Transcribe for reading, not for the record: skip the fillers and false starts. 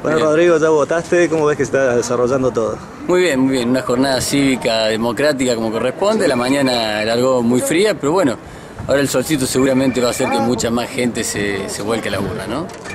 Bueno, Rodrigo, ya votaste, ¿cómo ves que se está desarrollando todo? Muy bien, una jornada cívica, democrática como corresponde. La mañana era algo muy fría, pero bueno, ahora el solcito seguramente va a hacer que mucha más gente se vuelque a la urna, ¿no?